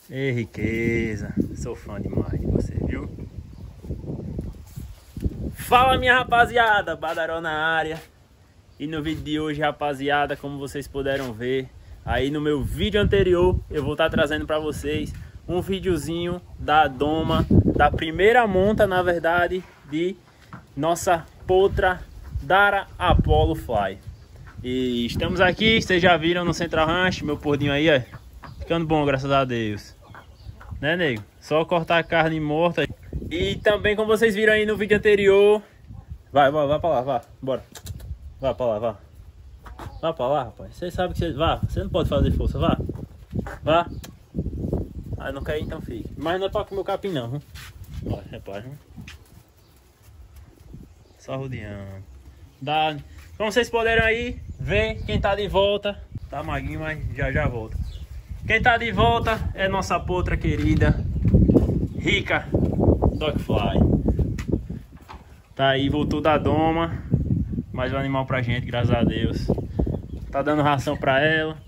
Ei, riqueza. Sou fã demais de você, viu? Fala, minha rapaziada, Badaró na área. E no vídeo de hoje, rapaziada, como vocês puderam ver aí no meu vídeo anterior, eu vou estar trazendo para vocês um videozinho da doma, da primeira monta, na verdade, de nossa potra Dara Apollo Fly. E estamos aqui, vocês já viram no Central Ranch, meu pordinho aí, ó, ficando bom, graças a Deus. Né, nego? Só cortar a carne morta. E também, como vocês viram aí no vídeo anterior... Vai pra lá, vá, bora. Vá pra lá, vá. Vá pra lá, rapaz. Você sabe que você... Vá, você não pode fazer força, vá. Vá. Ah, não quer ir, então fique. Mas não é pra comer o capim, não. Viu? Olha, repare. Viu? Só rodeando. Dá... Como vocês puderam aí ver, quem tá de volta... Tá maguinho, mas já volta. Quem tá de volta é nossa potra querida Rica Dogfly. Tá aí, voltou da doma. Mais um animal pra gente, graças a Deus. Tá dando ração pra ela.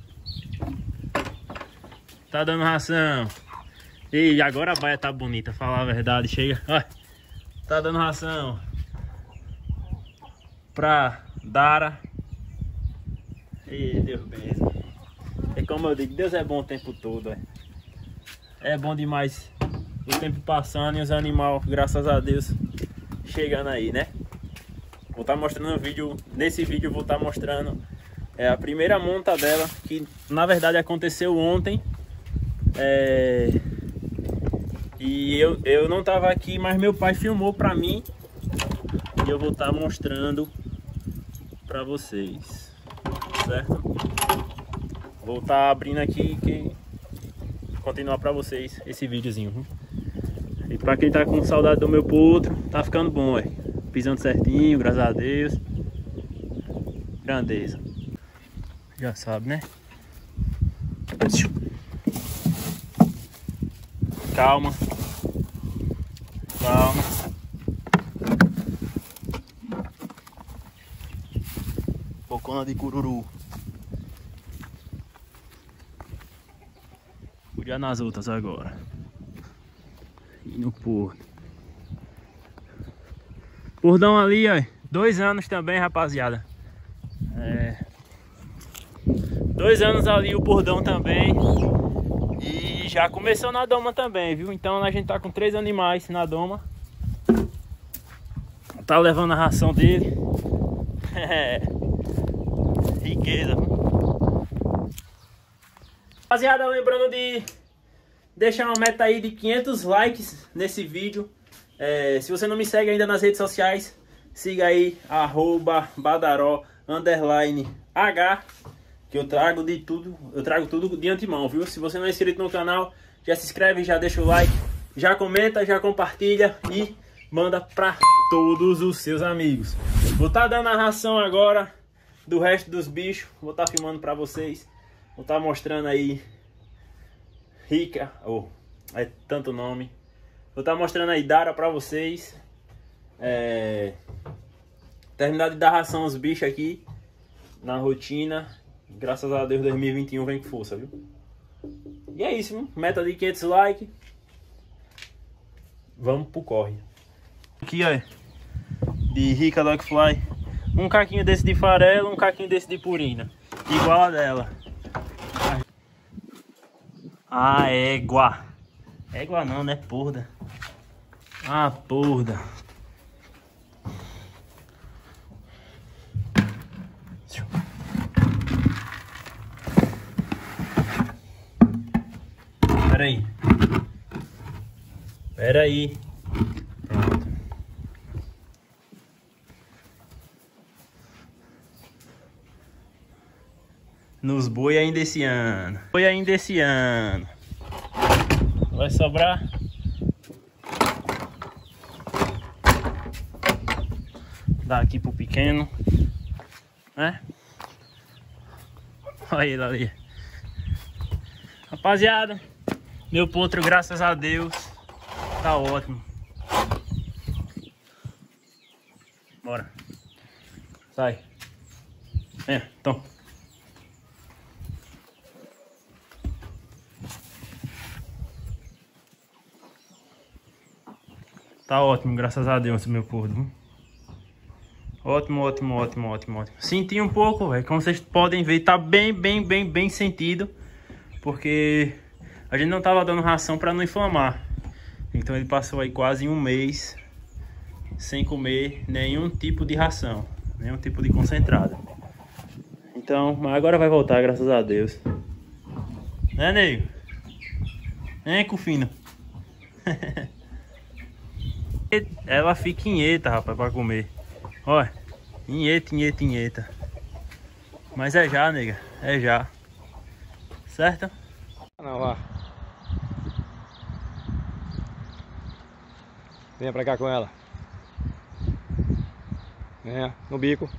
Tá dando ração. E agora a baia tá bonita, falar a verdade. Chega, olha. Tá dando ração pra Dara. E Deus benção. É como eu digo, Deus é bom o tempo todo. É bom demais o tempo passando e os animais, graças a Deus, chegando aí, né? Vou estar mostrando um vídeo, nesse vídeo eu vou estar mostrando a primeira monta dela, que na verdade aconteceu ontem. E eu não estava aqui, mas meu pai filmou para mim. E eu vou estar mostrando para vocês, certo? Vou estar abrindo aqui e continuar para vocês esse videozinho. Viu? E para quem tá com saudade do meu potro, tá ficando bom, ué. Pisando certinho, graças a Deus. Grandeza. Já sabe, né? Calma. Calma. Bocona de cururu. Já nas outras agora. E no porto. Pordão ali, ó. 2 anos também, rapaziada. 2 anos ali o pordão também. E já começou na doma também, viu? Então a gente tá com 3 animais na doma. Tá levando a ração dele. Riqueza. Rapaziada, lembrando de deixar uma meta aí de 500 likes nesse vídeo. Se você não me segue ainda nas redes sociais, siga aí, @badaró_h, que eu trago de tudo, eu trago tudo de antemão, viu? Se você não é inscrito no canal, já se inscreve, já deixa o like, já comenta, já compartilha e manda pra todos os seus amigos. Vou estar dando a ração agora do resto dos bichos, vou estar filmando pra vocês. Vou estar mostrando aí Rica, é tanto nome. Vou estar mostrando aí Dara pra vocês. Terminar de dar ração aos bichos aqui na rotina. Graças a Deus 2021 vem com força, viu? E é isso, viu? Meta de 500 likes. Vamos pro corre. Aqui, ó, de Rica Dogfly. Um caquinho desse de farelo, um caquinho desse de purina. Igual a dela. Ah, égua. Égua não, né? Porda. Ah, porda. Pera aí. Pera aí. Pronto. Nos boi ainda esse ano. Boi ainda esse ano. Vai sobrar. Dá aqui pro pequeno, né? Olha ele ali. Rapaziada, meu potro, graças a Deus, tá ótimo. Bora. Sai. Então. Tá ótimo, graças a Deus, meu porco. Ótimo, ótimo, ótimo, ótimo, ótimo. Senti um pouco, velho. Como vocês podem ver, tá bem sentido. Porque a gente não tava dando ração pra não inflamar. Então ele passou aí quase um mês sem comer nenhum tipo de ração, nenhum tipo de concentrado. Então, mas agora vai voltar, graças a Deus. Né, nego? Hein, Cufino? Ela fica inheta, rapaz, pra comer. Olha, inheta. Mas é já, nega, é já. Certo? Não, vá. Venha pra cá com ela. Venha, no bico.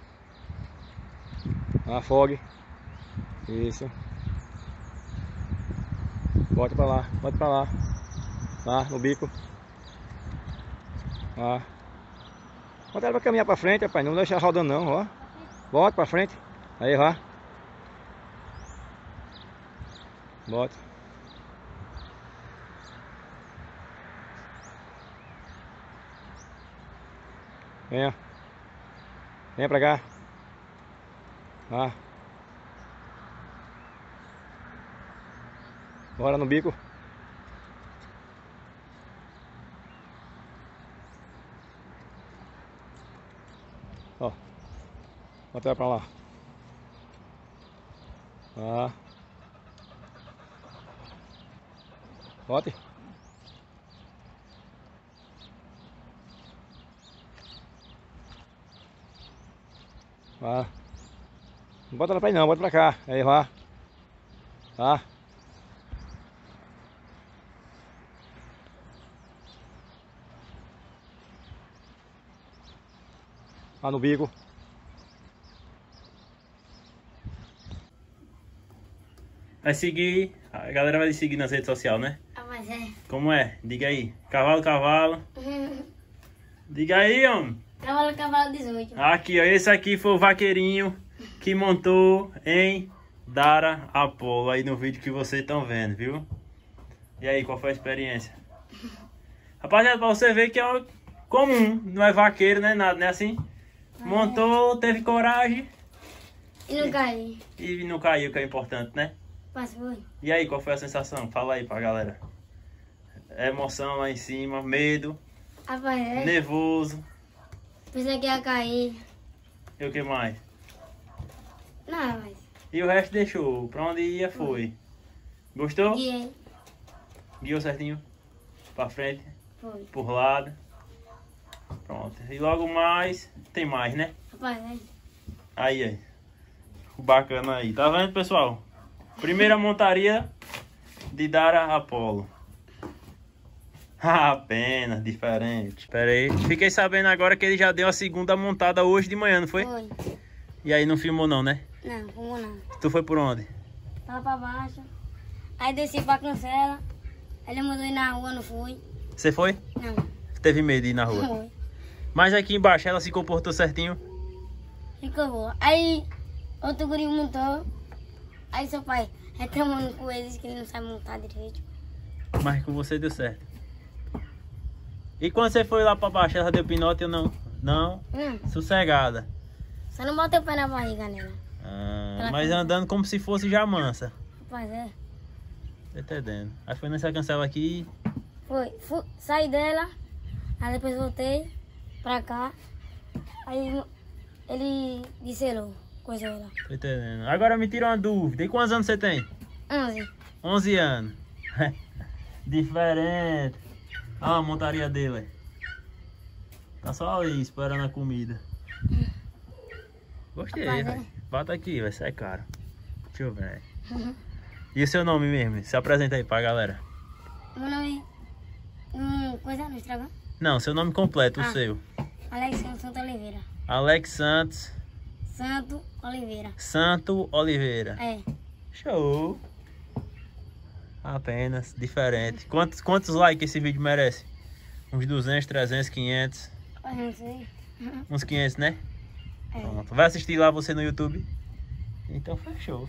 Afogue. Isso. Bote pra lá, bote pra lá. Lá, no bico. Lá. Bota ela pra caminhar pra frente, rapaz. Não deixa rodando não, ó. Bota pra frente. Aí, vá. Bota. Venha. Venha pra cá. Vá. Bora no bico. Ó. Bota ela pra lá. Vá. Bote. Vá. Não bota ela pra aí não, bota pra cá. Aí, vá. Vá. Lá no bico. Vai seguir, a galera vai seguir nas redes sociais, né? Ah, mas é. Como é? Diga aí. Cavalo. Diga aí, homem. Cavalo 18. Aqui, ó. Esse aqui foi o vaqueirinho que montou em Dara Apolo aí no vídeo que vocês estão vendo, viu? E aí, qual foi a experiência? Rapaziada, pra você ver que é comum, não é vaqueiro, não é nada, não é assim? Montou, teve coragem. E não caiu. E não caiu, que é importante, né? Passou. E aí, qual foi a sensação? Fala aí pra galera. Emoção lá em cima, medo, Rapaz, é. nervoso. Pensei que ia cair. E o que mais? Não, mas. E o resto deixou. Pra onde ia, foi. Gostou? Guiei. Guiou certinho? Pra frente, Foi. por lado. Pronto. E logo mais, tem mais, né? Rapaz, é. Aí. Bacana aí. Tá vendo, pessoal? Primeira montaria de Dara Apolo. Apenas diferente. Pera aí. Fiquei sabendo agora que ele já deu a segunda montada hoje de manhã, não foi? Foi. E aí não filmou não, né? Não, como não. Tu foi por onde? Tava pra baixo. Aí desci pra Cancela. Ele mandou ir na rua, não fui. Você foi? Não. Teve medo de ir na rua. Foi. Mas aqui embaixo ela se comportou certinho. Ficou boa. Aí outro guri montou. Aí seu pai reclamando com eles que ele não sabe montar direito. Mas com você deu certo. E quando você foi lá pra baixo, ela deu pinote ou não? Não? Sossegada. Só não bota o pé na barriga nela. Mas andando como se fosse já mansa. Rapaz, é. Tô entendendo. Aí foi nessa cancela aqui. Foi. Saí dela. Aí depois voltei pra cá. Aí ele disselou. Coisa lá. Tô entendendo. Agora me tira uma dúvida. E quantos anos você tem? 11. 11 anos. Diferente. Ah, a montaria dele. Tá só ali esperando a comida. Gostei, Rapaz, velho. Bota aqui, vai ser caro. Deixa eu ver. Uhum. E o seu nome mesmo? Se apresenta aí pra galera. Meu nome coisa no Instagram? Não, seu nome completo, o seu. Alex Santo Oliveira. Alex Santos Santo Oliveira. Santo Oliveira. É. Show. Apenas, diferente. Quantos likes esse vídeo merece? Uns 200, 300, 500? Eu não sei. Uns 500, né? É. Pronto. Vai assistir lá você no YouTube? Então fechou.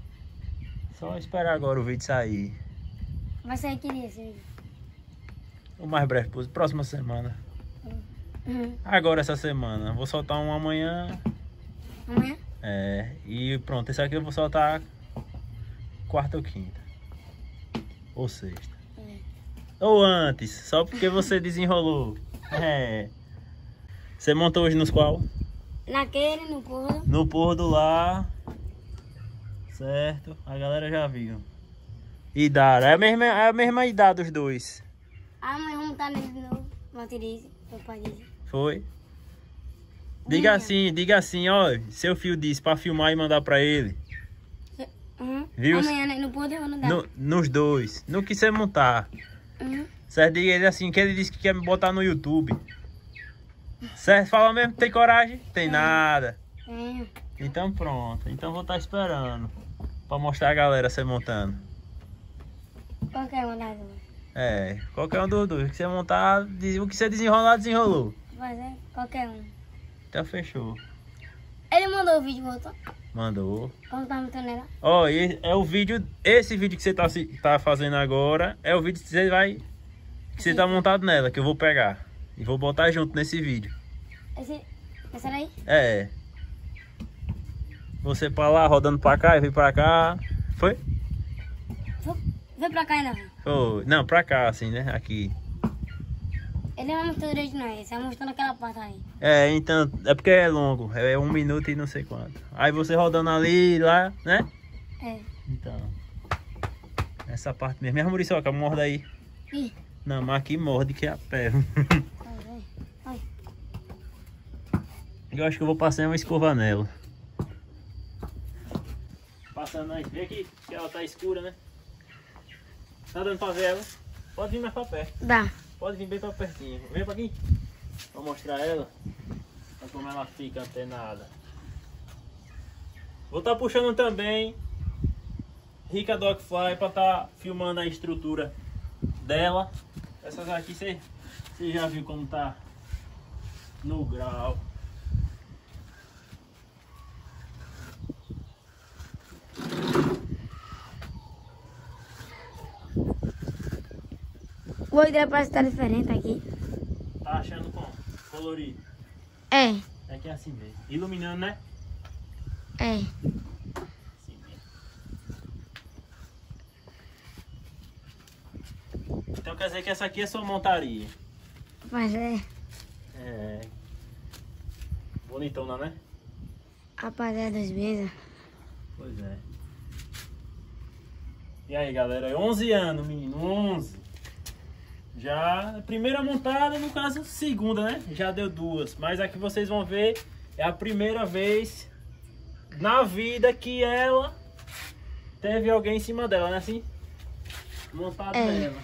Só esperar agora o vídeo sair. Vai sair que dia esse vídeo? O mais breve possível. Próxima semana. Uhum. Agora essa semana. Vou soltar um amanhã. Amanhã? É. E pronto, esse aqui eu vou soltar quarta ou quinta. Ou sexta. Ou antes, só porque você desenrolou. É. Você montou hoje nos qual? Naquele, no porro. No porro do lar. Certo, a galera já viu. Idade, é a mesma idade dos dois. Amanhã vamos estar nele de novo. Matriz, meu pai disse. Foi? Diga assim, ó. Seu filho disse pra filmar e mandar pra ele. Uhum. Viu? Amanhã, né? No porro eu vou dar. Nos dois. No que você montar. Uhum. Certo? Diga ele assim, que ele disse que quer me botar no YouTube. Certo? Fala mesmo, tem coragem? Tem nada. Tenho. Então pronto. Então vou estar esperando. Pra mostrar a galera você montando. Qualquer uma das duas. É, qualquer um dos dois. O que você montar, o que você desenrolar, desenrolou. Mas é, qualquer um. Então fechou. Ele mandou o vídeo, voltou. Mandou. Quando tá montando ela. Ó, é o vídeo. Esse vídeo que você tá fazendo agora é o vídeo que você vai. Que você tá montado nela, que eu vou pegar. E vou botar junto nesse vídeo. Essa daí? É. Você pra lá, rodando pra cá e vem pra cá. Foi? Vem pra cá ainda. Foi. Não, pra cá, assim, né? Aqui. Ele não vai mostrar direito não, ele só mostrando aquela parte aí. É, então. É porque é longo. É 1 minuto e não sei quanto. Aí você rodando ali, lá, né? É. Então. Essa parte mesmo. Minha muriçoca, morda aí. Ih. Não, mas aqui morde que é a pé. Vai. Eu acho que eu vou passar uma escova nela. Passando aí. Vem aqui, que ela tá escura, né? Tá dando pra ver ela? Pode vir mais pra perto. Dá. Pode vir bem pra pertinho. Vem pra aqui. Vou mostrar ela. Pra como ela fica antenada. Vou tá puxando também Rica Dogfly pra tá filmando a estrutura dela. Essas aqui você já viu como tá no grau. O olho dela parece que tá diferente aqui. Tá achando como? Colorido. É. É que é assim mesmo. Iluminando, né? É. Assim mesmo. Então quer dizer que essa aqui é sua montaria. Mas é. É. Bonitona, né? Rapaziada das mesas. Pois é. E aí, galera? 11 anos, menino. 11. Já, primeira montada, no caso, segunda, né? Já deu 2. Mas aqui vocês vão ver, é a primeira vez na vida que ela teve alguém em cima dela, né? Assim? Montado nela.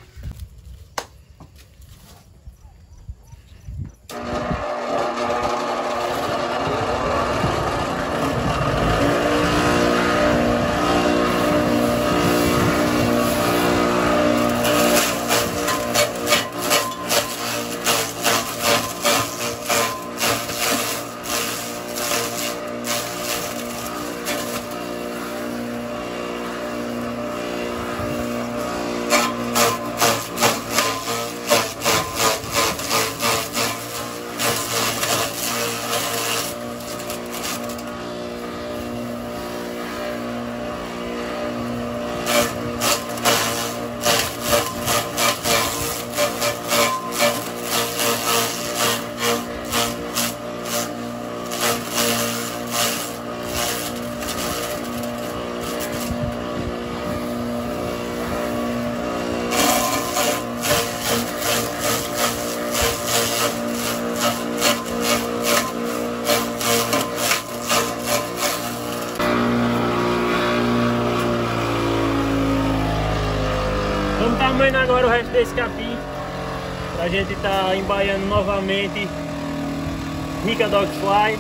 Vamos estar amanhã agora o resto desse capim pra gente estar embaiando novamente Rica Dogfly.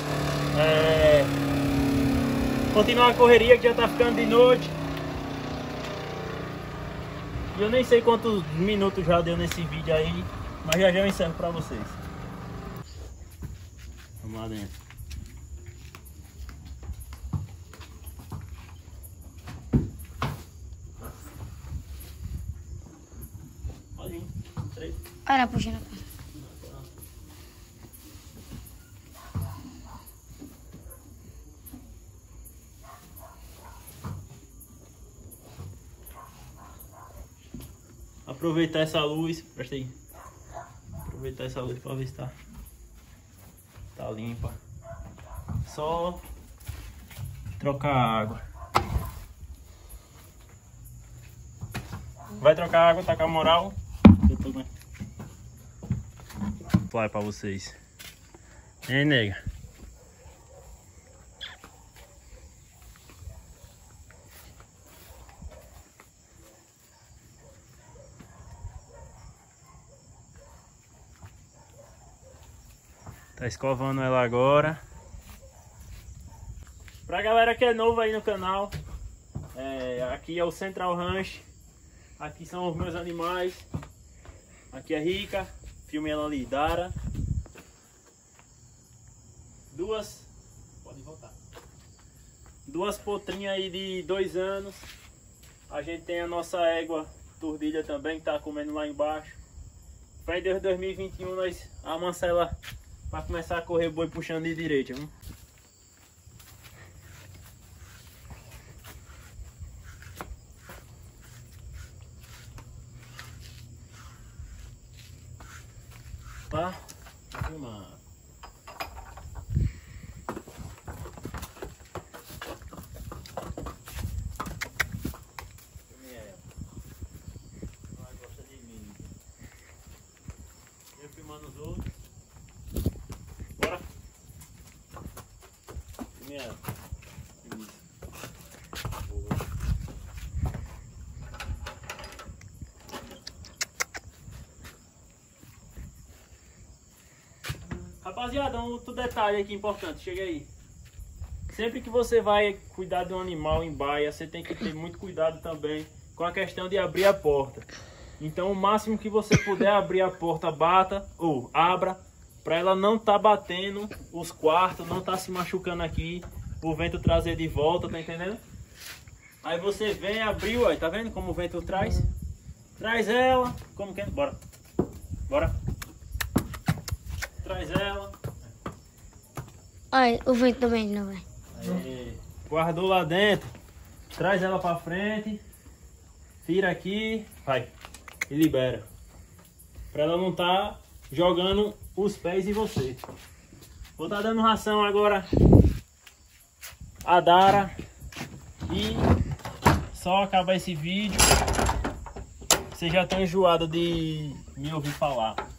Continuar a correria que já tá ficando de noite. E eu nem sei quantos minutos já deu nesse vídeo aí, mas já eu encerro pra vocês. Vamos lá dentro. Pode ir. 3. Para puxando. Aproveitar essa luz, presta aí. Aproveitar essa luz para ver se tá limpa. Só trocar a água. Vai trocar a água, tá com a moral? Eu tô com... Vai pra vocês. Hein, nega? Tá escovando ela agora. Pra galera que é novo aí no canal, aqui é o Central Ranch. Aqui são os meus animais. Aqui é Rica, filme ela ali, Dara. Pode voltar. Duas potrinhas aí de 2 anos. A gente tem a nossa égua Tordilha também, que tá comendo lá embaixo. Fé em Deus, 2021 nós amansamos ela pra começar a correr boi puxando de direita, viu? Tá? Filmar. Ela gosta de mim. Eu filmando os outros. Bora. Filme ela. Rapaziada, um outro detalhe aqui importante, chega aí. Sempre que você vai cuidar de um animal em baia, você tem que ter muito cuidado também com a questão de abrir a porta. Então o máximo que você puder abrir a porta, bata ou abra, para ela não tá batendo os quartos, não tá se machucando aqui, o vento trazer de volta, tá entendendo? Aí você vem, abriu, ó, tá vendo como o vento traz? Traz ela, como que é? Bora. Bora. Traz ela. Olha, o vento também não vai. Aí, guardou lá dentro. Traz ela pra frente. Tira aqui. Vai. E libera. Pra ela não tá jogando os pés em você. Vou tá dando ração agora a Dara. E só acabar esse vídeo. Você já tá enjoado de me ouvir falar.